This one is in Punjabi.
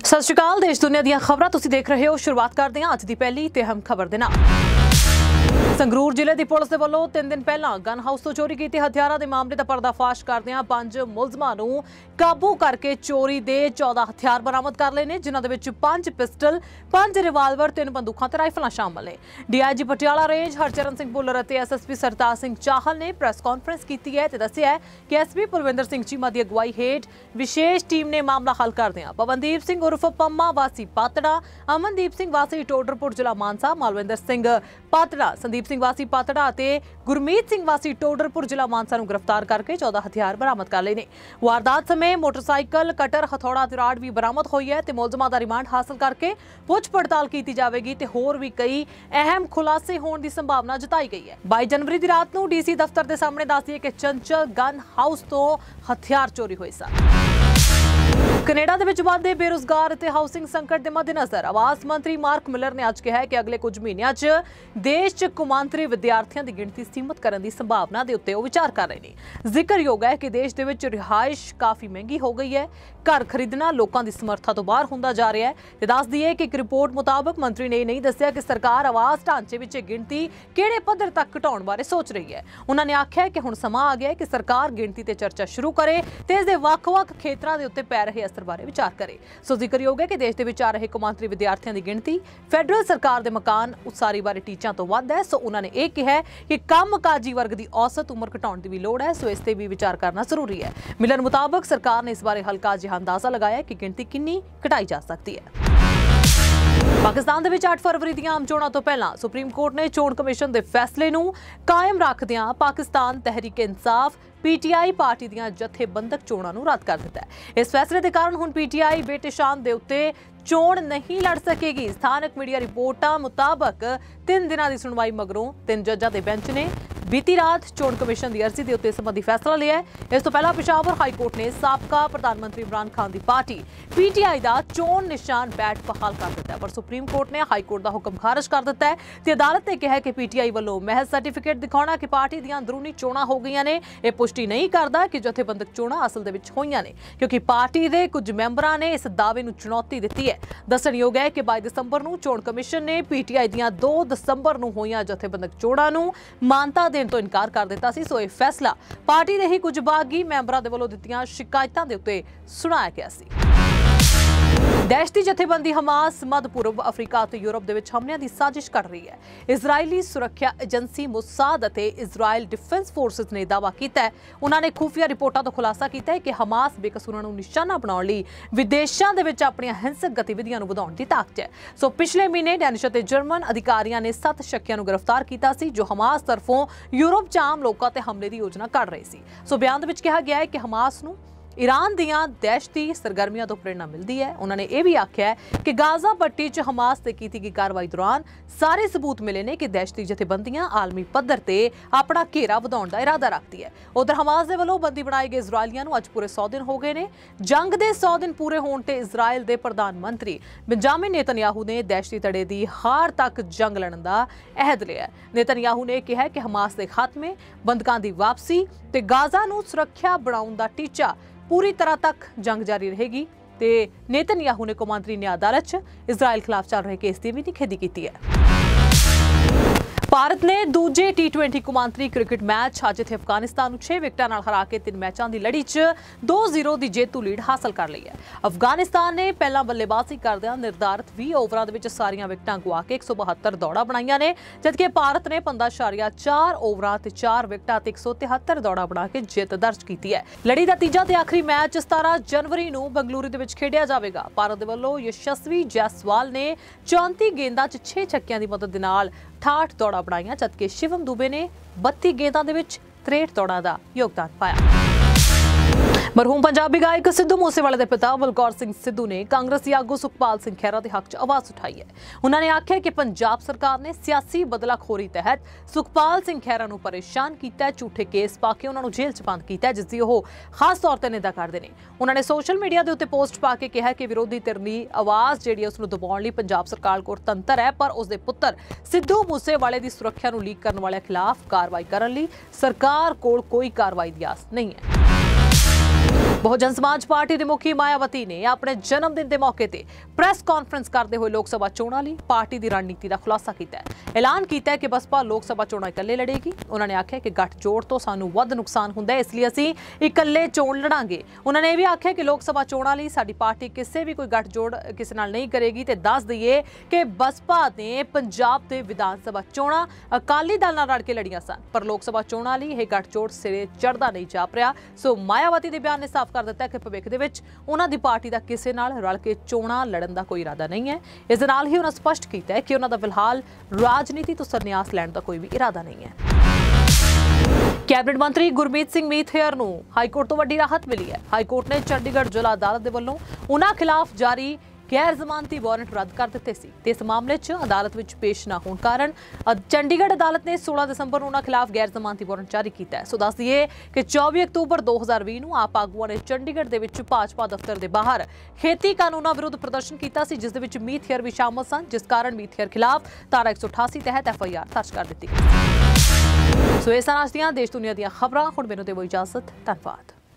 सत श्री अकाल। देश दुनिया ਦੀਆਂ ਖਬਰਾਂ ਤੁਸੀਂ ਦੇਖ ਰਹੇ ਹੋ। ਸ਼ੁਰੂਆਤ ਕਰਦੇ ਹਾਂ ਅੱਜ ਦੀ ਪਹਿਲੀ ਤੇ ਅਹਿਮ ਖਬਰ ਦੇ ਨਾਲ। ਸੰਗਰੂਰ ਜ਼ਿਲ੍ਹੇ ਦੀ ਪੁਲਿਸ ਦੇ ਵੱਲੋਂ 3 ਦਿਨ ਪਹਿਲਾਂ ਗਨ ਹਾਊਸ ਤੋਂ ਚੋਰੀ ਕੀਤੇ ਹਥਿਆਰਾਂ ਦੇ ਮਾਮਲੇ ਦਾ ਪਰਦਾਫਾਸ਼ ਕਰਦਿਆਂ 5 ਮੁਲਜ਼ਮਾਂ ਨੂੰ ਕਾਬੂ ਕਰਕੇ ਚੋਰੀ ਦੇ 14 ਹਥਿਆਰ ਬਰਾਮਦ ਕਰ ਲਏ ਨੇ, ਜਿਨ੍ਹਾਂ ਦੇ ਵਿੱਚ 5 ਪਿਸਟਲ, 5 ਰਿਵਾਲਵਰ, 3 ਬੰਦੂਕਾਂ ਤੇ ਰਾਈਫਲਾਂ ਸ਼ਾਮਲ ਨੇ। ਡੀਆਈਜੀ ਪਟਿਆਲਾ ਰੇਂਜ ਹਰਚਰਨ ਸਿੰਘ ਭੁੱਲਰ ਅਤੇ ਐਸਐਸਪੀ ਸਰਤਾਜ ਸਿੰਘ ਚਾਹਲ ਨੇ ਪ੍ਰੈਸ ਕਾਨਫਰੰਸ ਕੀਤੀ ਹੈ ਤੇ ਦੱਸਿਆ ਕਿ ਐਸਪੀ ਪਰਵਿੰਦਰ ਸਿੰਘ ਚੀਮਾ ਦੀ ਅਗਵਾਈ ਹੇਠ ਵਿਸ਼ੇਸ਼ ਟੀਮ ਨੇ ਮਾਮਲਾ ਹੱਲ ਕਰਦਿਆਂ ਪਵਨਦੀਪ ਸਿੰਘ ਉਰਫ ਪੰਮਾ ਵਾਸੀ ਪਾਤੜਾ, ਅਮਨਦੀਪ ਸਿੰਘ ਵਾਸੀ ਟੋਡਰਪੁਰ ਜ਼ਿਲ੍ਹਾ ਮਾਨਸਾ, ਮਾਲਵਿੰਦਰ ਸਿੰਘ ਪਾਤੜਾ, ਸੰਦੀਪ ਸਿੰਘ ਵਾਸੀ ਪਾਤੜਾ ਅਤੇ ਗੁਰਮੀਤ ਸਿੰਘ ਵਾਸੀ ਟੋਡਰਪੁਰ ਜ਼ਿਲ੍ਹਾ ਮਾਨਸਾ ਨੂੰ ਗ੍ਰਿਫਤਾਰ ਕਰਕੇ 14 ਹਥਿਆਰ ਬਰਾਮਦ ਕਰ ਲਏ ਨੇ। ਵਾਰਦਾਤ ਸਮੇਂ ਮੋਟਰਸਾਈਕਲ, ਕਟਰ, ਹਥੌੜਾ ਤੇ ਰਾਡ ਵੀ ਬਰਾਮਦ ਹੋਈ ਹੈ ਤੇ ਮੁਲਜ਼ਮਾਂ ਦਾ ਰਿਮਾਂਡ ਹਾਸਲ ਕਰਕੇ ਪੁੱਛ ਪੜਤਾਲ ਕੀਤੀ ਜਾਵੇਗੀ ਤੇ ਹੋਰ ਵੀ ਕਈ ਅਹਿਮ ਖੁਲਾਸੇ ਹੋਣ ਦੀ ਸੰਭਾਵਨਾ ਜਤਾਈ ਗਈ ਹੈ। 22 ਜਨਵਰੀ ਦੀ ਰਾਤ ਨੂੰ ਡੀਸੀ ਦਫ਼ਤਰ ਦੇ ਸਾਹਮਣੇ ਦੱਸਿਆ ਕਿ ਚੰਚਲ ਗਨ ਹਾਊਸ ਤੋਂ ਹਥਿਆਰ ਚੋਰੀ ਹੋਏ ਸਨ। ਕੈਨੇਡਾ ਦੇ ਵਿੱਚ ਵਧਦੇ ਬੇਰੁਜ਼ਗਾਰ ਅਤੇ ਹਾਊਸਿੰਗ ਸੰਕਟ ਦੇ ਮੱਦੇਨਜ਼ਰ ਆਵਾਸ ਮੰਤਰੀ ਮਾਰਕ ਮਿਲਰ ਨੇ ਅੱਜ ਕਿਹਾ ਕਿ ਅਗਲੇ ਕੁਝ ਮਹੀਨਿਆਂ 'ਚ ਦੇਸ਼ 'ਚ ਕੌਮਾਂਤਰੀ ਵਿਦਿਆਰਥੀਆਂ ਦੀ ਗਿਣਤੀ ਸੀਮਤ ਕਰਨ ਦੀ ਸੰਭਾਵਨਾ ਦੇ ਉੱਤੇ ਉਹ ਵਿਚਾਰ ਕਰ ਰਹੇ ਨੇ। ਜ਼ਿਕਰਯੋਗ ਹੈ ਕਿ ਦੇਸ਼ ਦੇ ਵਿੱਚ ਰਿਹਾਇਸ਼ ਕਾਫੀ ਮਹਿੰਗੀ ਹੋ ਗਈ ਹੈ। ਘਰ ਖਰੀਦਣਾ ਲੋਕਾਂ ਦੀ ਸਮਰੱਥਾ ਤੋਂ ਬਾਹਰ ਹੁੰਦਾ ਜਾ ਰਿਹਾ ਹੈ ਤੇ ਦੱਸ ਦਈਏ ਕਿ ਇੱਕ ਰਿਪੋਰਟ ਮੁਤਾਬਕ ਮੰਤਰੀ ਨੇ ਇਹ ਨਹੀਂ ਦੱਸਿਆ ਕਿ ਸਰਕਾਰ ਆਵਾਸ ਢਾਂਚੇ ਵਿੱਚ ਗਿਣਤੀ ਕਿਹੜੇ ਪੱਧਰ ਤੱਕ ਘਟਾਉਣ ਬਾਰੇ ਸੋਚ ਰਹੀ ਹੈ। ਉਹਨਾਂ ਨੇ ਆਖਿਆ ਕਿ ਹੁਣ ਸਮਾਂ ਆ ਗਿਆ ਹੈ ਕਿ ਸਰਕਾਰ ਗਿਣਤੀ ਤੇ ਚਰਚਾ ਸ਼ੁਰੂ ਕਰੇ ਤੇ ਇਸ ਦੇ ਵੱਖ-ਵੱਖ ਖੇਤਰਾਂ ਦੇ ਉੱਤੇ ਪੈ ਰਹੇ ਅਸਰ ਬਾਰੇ ਵਿਚਾਰ ਕਰੇ। ਸੋ ਜ਼ਿਕਰਯੋਗ ਹੈ ਕਿ ਦੇਸ਼ ਦੇ ਵਿੱਚ ਆ ਰਹੇ ਕੌਮਾਂਤਰੀ ਵਿਦਿਆਰਥੀਆਂ ਦੀ ਗਿਣਤੀ ਫੈਡਰਲ ਸਰਕਾਰ ਦੇ ਮਕਾਨ ਉਸਾਰੀ ਬਾਰੇ ਟੀਚਿਆਂ ਤੋਂ ਵੱਧ ਹੈ। ਸੋ ਉਹਨਾਂ ਨੇ ਇਹ ਕਿਹਾ ਕਿ ਕੰਮਕਾਜੀ ਵਰਗ ਦੀ ਔਸਤ ਉਮਰ ਘਟਾਉਣ ਦੀ ਵੀ ਲੋੜ ਹੈ। ਸੋ ਇਸ ਤੇ ਵੀ ਵਿਚਾਰ ਕਰਨਾ ਜ਼ਰੂਰੀ ਹੈ। ਮਿਲਣ ਮੁਤਾਬਕ ਸਰਕਾਰ ਨੇ ਇਸ ਬਾਰੇ ਹਲਕਾ ਜਿਹਾ ਅੰਦਾਜ਼ਾ ਲਗਾਇਆ ਕਿ ਗਿਣਤੀ ਕਿੰਨੀ ਘਟਾਈ ਜਾ ਸਕਦੀ ਹੈ। ਪਾਕਿਸਤਾਨ ਦੇ ਵਿੱਚ 8 ਫਰਵਰੀ ਦੀਆਂ ਆਮ ਚੋਣਾਂ ਤੋਂ ਪਹਿਲਾਂ ਸੁਪਰੀਮ ਕੋਰਟ ਨੇ ਚੋਣ ਕਮਿਸ਼ਨ ਦੇ ਫੈਸਲੇ ਨੂੰ ਕਾਇਮ ਰੱਖਦਿਆਂ ਪਾਕਿਸਤਾਨ ਤਹਿਰੀਕ-ਏ-ਇਨਸਾਫ ਪੀਟੀਆਈ ਪਾਰਟੀ ਦੀਆਂ ਜਥੇਬੰਦਕ ਚੋਣਾਂ ਨੂੰ ਰੱਦ ਕਰ ਦਿੱਤਾ ਹੈ। ਇਸ ਫੈਸਲੇ ਦੇ ਕਾਰਨ ਹੁਣ ਪੀਟੀਆਈ ਬੇਟਿਸ਼ਾਨ ਦੇ ਉੱਤੇ ਚੋਣ ਨਹੀਂ ਲੜ ਸਕੇਗੀ। ਸਥਾਨਕ ਮੀਡੀਆ ਰਿਪੋਰਟਾਂ ਮੁਤਾਬਕ 3 ਦਿਨਾਂ ਦੀ ਸੁਣਵਾਈ ਮਗਰੋਂ 3 ਜੱਜਾਂ ਦੇ ਬੈਂਚ ਨੇ ਬੀਤੀ ਰਾਤ ਚੋਣ ਕਮਿਸ਼ਨ ਦੀ ਅਰਜ਼ੀ ਦੇ ਉੱਤੇ ਸੰਬੰਧੀ ਫੈਸਲਾ ਲਿਆ ਹੈ। ਇਸ ਤੋਂ ਪਹਿਲਾਂ ਪਿਸ਼ਾਵਰ ਹਾਈ ਕੋਰਟ ਨੇ ਸਾਬਕਾ ਪ੍ਰਧਾਨ ਮੰਤਰੀ ਇਮਰਾਨ ਖਾਨ ਦੀ ਪਾਰਟੀ ਪੀਟੀਆਈ ਦਾ ਚੋਣ ਨਿਸ਼ਾਨ ਬੈਟ ਬਹਾਲ ਕਰ ਦਿੱਤਾ ਹੈ, ਪਰ ਸੁਪਰੀਮ ਕੋਰਟ ਨੇ ਹਾਈ ਕੋਰਟ ਦਾ ਹੁਕਮ ਖਾਰਜ ਕਰ ਦਿੱਤਾ ਹੈ ਤੇ ਅਦਾਲਤ ਨੇ ਕਿਹਾ ਕਿ ਪੀਟੀਆਈ ਵੱਲੋਂ ਮਹਿਜ਼ ਸਰਟੀਫਿਕੇਟ ਦਿਖਾਉਣਾ ਕਿ ਪਾਰਟੀ ਦੀਆਂ ਅੰਦਰੂਨੀ ਚੋਣਾਂ ਹੋ ਗਈਆਂ ਨੇ ਇਹ ਪੁਸ਼ਟੀ ਨਹੀਂ ਕਰਦਾ ਕਿ ਜਥੇਬੰਦਕ ਚੋਣਾਂ ਅਸਲ ਦੇ ਵਿੱਚ ਹੋਈਆਂ ਨੇ, ਕਿਉਂਕਿ ਪਾਰਟੀ ਦੇ ਕੁਝ ਮੈਂਬਰਾਂ ਨੇ ਇਸ ਦਾਅਵੇ ਨੂੰ ਚੁਣੌਤੀ ਦਿੱਤੀ ਹੈ। ਦੱਸਣਯੋਗ ਹੈ ਕਿ 22 ਦਸੰਬਰ ਨੂੰ ਚੋਣ ਕਮਿਸ਼ਨ ਨੇ ਪੀਟੀਆਈ ਦੀਆਂ 2 ਦਸੰਬਰ ਨੂੰ ਹੋਈਆਂ ਜਥੇਬੰਦਕ ਚੋਣਾਂ ਨੂੰ ਮਾਨਤਾ ਦੇਣ ਤੋਂ ਇਨਕਾਰ ਕਰ ਦਿੱਤਾ ਸੀ। ਸੋ ਇਹ ਫੈਸਲਾ ਪਾਰਟੀ ਦੇ ਹੀ ਕੁਝ ਬਾਗੀ ਮੈਂਬਰਾਂ ਦੇ ਵੱਲੋਂ ਦਿੱਤੀਆਂ ਸ਼ਿਕਾਇਤਾਂ ਦੇ ਉੱਤੇ ਸੁਣਾਇਆ ਗਿਆ ਸੀ। ਦਹਿਸ਼ਤੀ ਜਥੇਬੰਦੀ ਹਮਾਸ ਮੱਧ ਪੂਰਬ ਅਫਰੀਕਾ ਅਤੇ ਯੂਰਪ ਦੇ ਵਿੱਚ ਹਮਲਿਆਂ ਦੀ ਸਾਜ਼ਿਸ਼ ਕਰ ਰਹੀ ਹੈ। ਇਜ਼ਰਾਈਲੀ ਸੁਰੱਖਿਆ ਏਜੰਸੀ ਮੁਸਾਦ ਅਤੇ ਇਜ਼ਰਾਈਲ ਡਿਫੈਂਸ ਫੋਰਸਿਸ ਨੇ ਦਾਅਵਾ ਕੀਤਾ ਹੈ। ਉਹਨਾਂ ਨੇ ਖੁਫੀਆ ਰਿਪੋਰਟਾਂ ਤੋਂ ਖੁਲਾਸਾ ਕੀਤਾ ਹੈ ਕਿ ਹਮਾਸ ਬੇਕਸੂਰਾਂ ਨੂੰ ਨਿਸ਼ਾਨਾ ਬਣਾਉਣ ਲਈ ਵਿਦੇਸ਼ਾਂ ਦੇ ਵਿੱਚ ਆਪਣੀਆਂ ਹਿੰਸਕ ਗਤੀਵਿਧੀਆਂ ਨੂੰ ਵਧਾਉਣ ਦੀ ਤਾਕਤ ਹੈ। ਸੋ ਪਿਛਲੇ ਮਹੀਨੇ ਡੈਨਿਸ਼ ਅਤੇ ਜਰਮਨ ਅਧਿਕਾਰੀਆਂ ਨੇ 7 ਸ਼ੱਕੀਆਂ ਨੂੰ ਗ੍ਰਿਫਤਾਰ ਕੀਤਾ ਸੀ ਜੋ ਹਮਾਸ ਤਰਫੋਂ ਯੂਰਪ 'ਚ ਆਮ ਲੋਕਾਂ ਤੇ ਹਮਲੇ ਦੀ ਯੋਜਨਾ ਘੜ ਰਹੇ ਸੀ। ਸੋ ਬਿਆਨ ਦੇ ਵਿੱਚ ਕਿਹਾ ਗਿਆ ਹੈ ਕਿ ਹਮਾਸ ਨੂੰ ਈਰਾਨ ਦੀਆਂ ਦਹਿਸ਼ਤੀ ਸਰਗਰਮੀਆਂ ਤੋਂ ਪ੍ਰੇਰਣਾ ਮਿਲਦੀ ਹੈ। ਉਹਨਾਂ ਨੇ ਇਹ ਵੀ ਆਖਿਆ ਕਿ ਗਾਜ਼ਾ ਪੱਟੀ 'ਚ ਹਮਾਸ ਤੇ ਕੀਤੀ ਗਈ ਕਾਰਵਾਈ ਦੌਰਾਨ ਸਾਰੇ ਸਬੂਤ ਮਿਲੇ ਨੇ ਕਿ ਦਹਿਸ਼ਤੀ ਜਥੇਬੰਦੀਆਂ ਆਲਮੀ ਪੱਧਰ ਤੇ ਆਪਣਾ ਘੇਰਾ ਵਧਾਉਣ ਦਾ ਇਰਾਦਾ ਰੱਖਦੀ ਹੈ। ਉਧਰ ਹਮਾਸ ਦੇ ਵੱਲੋਂ ਬੰਦੀ ਬਣਾਏ ਗਏ ਇਜ਼ਰਾਈਲੀਆਂ ਨੂੰ ਅੱਜ ਪੂਰੇ 100 ਦਿਨ ਹੋ ਗਏ ਨੇ। ਜੰਗ ਦੇ 100 ਦਿਨ ਪੂਰੇ ਹੋਣ ਤੇ ਇਜ਼ਰਾਈਲ ਦੇ ਪ੍ਰਧਾਨ ਮੰਤਰੀ ਬੰਜਾਮਿਨ ਨੇਤਨਯਾਹੂ ਨੇ ਦਹਿਸ਼ਤੀ ਧੜੇ ਦੀ ਹਾਰ ਤੱਕ ਜੰਗ ਲੜਨ ਦਾ ਅਹਿਦ ਲਿਆ। ਨੇਤਨਯਾਹੂ ਨੇ ਕਿਹਾ ਕਿ ਹਮਾਸ ਦੇ ਖਾਤਮੇ, ਬੰਦਕਾਂ ਦੀ ਵਾਪਸੀ ਤੇ ਗਾਜ਼ਾ ਨੂੰ ਸੁਰੱਖਿਆ ਬਣਾਉਣ ਦਾ ਟੀਚਾ ਪੂਰੀ ਤਰ੍ਹਾਂ ਤੱਕ ਜੰਗ ਜਾਰੀ ਰਹੇਗੀ ਤੇ ਨੇਤਨਯਾਹੂ ਨੇ ਕੌਮਾਂਤਰੀ ਨਿਆਂ ਅਦਾਲਤ 'ਚ ਇਜ਼ਰਾਈਲ ਖਿਲਾਫ ਚੱਲ ਰਹੇ ਕੇਸ ਦੀ ਵੀ ਨਿਖੇਧੀ ਕੀਤੀ ਹੈ। ਭਾਰਤ ਨੇ ਦੂਜੇ T20 ਕੌਮਾਂਤਰੀ ਕ੍ਰਿਕਟ ਮੈਚ ਅੱਜ ਇੱਥੇ ਅਫਗਾਨਿਸਤਾਨ ਨੂੰ 6 ਵਿਕਟਾਂ ਨਾਲ ਹਰਾ ਕੇ 3 ਮੈਚਾਂ ਦੀ ਲੜੀ 'ਚ 2-0 ਦੀ ਜੇਤੂ ਲੀਡ ਹਾਸਲ ਕਰ ਲਈ ਹੈ। ਅਫਗਾਨਿਸਤਾਨ ਨੇ ਪਹਿਲਾਂ ਬੱਲੇਬਾਜ਼ੀ ਕਰਦਿਆਂ ਨਿਰਧਾਰਿਤ 20 ਓਵਰਾਂ ਦੇ ਵਿੱਚ ਸਾਰੀਆਂ ਵਿਕਟਾਂ ਗਵਾ ਕੇ 172 ਦੌੜਾਂ ਬਣਾਈਆਂ ਨੇ, ਜਦਕਿ ਭਾਰਤ ਨੇ 15.4 ਓਵਰਾਂ ਤੇ 4 ਵਿਕਟਾਂ ਤੇ 173 ਦੌੜਾਂ ਬਣਾ ਕੇ ਜਿੱਤ ਦਰਜ ਕੀਤੀ ਹੈ। ਲੜੀ ਦਾ ਤੀਜਾ ਤੇ ਆਖਰੀ ਮੈਚ 17 ਜਨਵਰੀ ਨੂੰ ਬੰਗਲੁਰੂ ਦੇ ਵਿੱਚ ਖੇਡਿਆ ਜਾਵੇਗਾ। ਭਾਰਤ ਦੇ ਵੱਲੋਂ ਯਸ਼ਸਵੀ ਜੈਸਵਾਲ ਨੇ 34 ਗੇਂਦਾਂ 'ਚ 6 ਛੱਕਿਆਂ ਦੀ ਮਦਦ ਦੇ ਨਾਲ 68 ਦੌੜਾਂ ਬਣਾਈਆਂ, ਜਦਕਿ ਸ਼ਿਵਮ ਦੁਬੇ ਨੇ 32 ਗੇਂਦਾਂ ਦੇ ਵਿੱਚ 63 ਦੌੜਾਂ ਦਾ ਯੋਗਦਾਨ ਪਾਇਆ। ਮਰਹੂਮ ਪੰਜਾਬੀ ਗਾਇਕ ਸਿੱਧੂ ਮੂਸੇਵਾਲੇ ਦੇ ਪਿਤਾ ਬਲਕੌਰ ਸਿੰਘ ਸਿੱਧੂ ਨੇ ਕਾਂਗਰਸੀ ਆਗੂ ਸੁਖਪਾਲ ਸਿੰਘ ਖਹਿਰਾ ਦੇ ਹੱਕ 'ਚ ਆਵਾਜ਼ ਉਠਾਈ ਹੈ। ਉਹਨਾਂ ਨੇ ਆਖਿਆ ਕਿ ਪੰਜਾਬ ਸਰਕਾਰ ਨੇ ਸਿਆਸੀ ਬਦਲਾਖੋਰੀ ਤਹਿਤ ਸੁਖਪਾਲ ਸਿੰਘ ਖਹਿਰਾ ਨੂੰ ਪਰੇਸ਼ਾਨ ਕੀਤਾ ਹੈ, ਝੂਠੇ ਕੇਸ ਪਾ ਕੇ ਉਹਨਾਂ ਨੂੰ ਜੇਲ੍ਹ 'ਚ ਬੰਦ ਕੀਤਾ ਹੈ, ਜਿਸ ਦੀ ਉਹ ਖਾਸ ਤੌਰ ਤੇ ਨਿੰਦਾ ਕਰਦੇ ਨੇ। ਉਹਨਾਂ ਨੇ ਸੋਸ਼ਲ ਮੀਡੀਆ ਦੇ ਉੱਤੇ ਪੋਸਟ ਪਾ ਕੇ ਕਿਹਾ ਕਿ ਵਿਰੋਧੀ ਧਿਰ ਦੀ ਆਵਾਜ਼ ਜਿਹੜੀ ਉਸ ਨੂੰ ਦਬਾਉਣ ਲਈ ਪੰਜਾਬ ਸਰਕਾਰ ਕੋਲ ਤੰਤਰ ਹੈ, ਪਰ ਉਸ ਦੇ ਪੁੱਤਰ ਸਿੱਧੂ ਮੂਸੇਵਾਲੇ ਦੀ ਸੁਰੱਖਿਆ ਨੂੰ ਲੀਕ ਕਰਨ ਵਾਲਿਆਂ ਖਿਲਾਫ ਕਾਰਵਾਈ ਕਰਨ ਲਈ ਸਰਕਾਰ ਕੋਲ ਕੋਈ ਕਾਰਵਾਈ ਦੀ ਆਸ ਨਹੀਂ ਹੈ। बहुजन समाज पार्टी ਦੇ ਮੁਖੀ ਮਾਇਆਵਤੀ ਨੇ ਆਪਣੇ ਜਨਮ ਦਿਨ ਦੇ ਮੌਕੇ ਤੇ ਪ੍ਰੈਸ ਕਾਨਫਰੰਸ ਕਰਦੇ ਹੋਏ ਲੋਕ ਸਭਾ ਚੋਣਾਂ ਲਈ ਪਾਰਟੀ ਦੀ ਰਣਨੀਤੀ ਦਾ ਖੁਲਾਸਾ ਕੀਤਾ ਹੈ। ਐਲਾਨ ਕੀਤਾ ਹੈ ਕਿ ਬਸਪਾ ਲੋਕ ਸਭਾ ਚੋਣਾਂ ਇਕੱਲੇ ਲੜੇਗੀ। ਉਹਨਾਂ ਨੇ ਆਖਿਆ ਕਿ ਗੱਠਜੋੜ ਤੋਂ ਸਾਨੂੰ ਵੱਧ ਨੁਕਸਾਨ ਹੁੰਦਾ ਹੈ, ਇਸ ਲਈ ਅਸੀਂ ਇਕੱਲੇ ਚੋਣ ਲੜਾਂਗੇ। ਉਹਨਾਂ ਨੇ ਇਹ ਵੀ ਆਖਿਆ ਕਿ ਲੋਕ ਸਭਾ ਚੋਣਾਂ ਲਈ ਸਾਡੀ ਪਾਰਟੀ ਕਿਸੇ ਵੀ ਕੋਈ ਗੱਠਜੋੜ ਕਿਸੇ ਨਾਲ ਨਹੀਂ ਕਰੇਗੀ। ਤੇ ਦੱਸ ਦਈਏ ਕਿ ਬਸਪਾ ਨੇ ਪੰਜਾਬ ਦੇ ਵਿਧਾਨ ਸਭਾ ਚੋਣਾਂ ਅਕਾਲੀ ਦਲ ਨਾਲ ਰਲ ਕੇ ਲੜੀਆਂ ਸਨ, ਪਰ ਲੋਕ ਸਭਾ ਚੋਣਾਂ ਲਈ ਇਹ ਗੱਠਜੋੜ ਸਿਰੇ ਚੜ੍ਹਦਾ ਨਹੀਂ ਜਾਪ ਰਿਹਾ। ਸੋ ਮਾਇਆਵਤੀ ਦੇ ਬਿਆਨ ਨੇ ਸਾਫ਼ ਕਰ ਦਿੱਤਾ ਕਿ ਭਵਿੱਖ ਦੇ ਵਿੱਚ ਉਹਨਾਂ ਦੀ ਪਾਰਟੀ ਦਾ ਕਿਸੇ ਨਾਲ ਰਲ ਕੇ ਚੋਣਾਂ ਲੜਨ ਦਾ ਕੋਈ ਇਰਾਦਾ ਨਹੀਂ ਹੈ। ਇਸ ਦੇ ਨਾਲ ਹੀ ਉਹਨਾਂ ਸਪਸ਼ਟ ਕੀਤਾ ਹੈ ਕਿ ਉਹਨਾਂ ਦਾ ਫਿਲਹਾਲ ਰਾਜਨੀਤੀ ਤੋਂ ਸੰਨਿਆਸ ਲੈਣ ਦਾ ਕੋਈ ਵੀ ਇਰਾਦਾ ਨਹੀਂ ਹੈ। ਕੈਬਨਿਟ ਮੰਤਰੀ ਗੁਰਮੀਤ ਸਿੰਘ ਮੀਥੇਰ ਨੂੰ ਹਾਈਕੋਰਟ ਤੋਂ ਵੱਡੀ ਰਾਹਤ ਮਿਲੀ ਹੈ। ਹਾਈਕੋਰਟ ਨੇ ਚੰਡੀਗੜ੍ਹ ਜ਼ਿਲ੍ਹਾ ਅਦਾਲਤ ਦੇ ਵੱਲੋਂ ਉਹਨਾਂ ਖਿਲਾਫ ਜਾਰੀ गैर जमानती वारंट रद्द कर दिते सी ते इस मामले च अदालत विच पेश न होने कारण चंडीगढ़ अदालत ने 16 दिसंबर उन्हां खिलाफ गैर जमानती वारंट जारी किया है। सो दस दिए कि 24 अक्तूबर 2020 ਨੂੰ आप आगुआं ने चंडीगढ़ ਦੇ ਵਿੱਚ भाजपा दफ्तर ਦੇ ਬਾਹਰ खेती कानूनां विरुद्ध प्रदर्शन किया सी, जिस दे विच मीथेर भी शामिल सन, जिस कारण मीथेर खिलाफ धारा 188 तहत FIR दर्ज कर दित्ती गई। सो इस तरह ਦੀਆਂ देश दुनिया ਦੀਆਂ खबरां। हुण मैनूं दिओ इजाजत। धन्यवाद।